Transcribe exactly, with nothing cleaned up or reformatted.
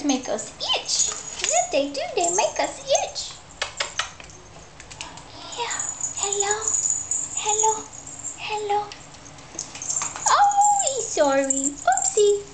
Stickers make us itch. Yes, they do. They make us itch. Yeah. Hello. Hello. Hello. Oh, he's sorry. Oopsie.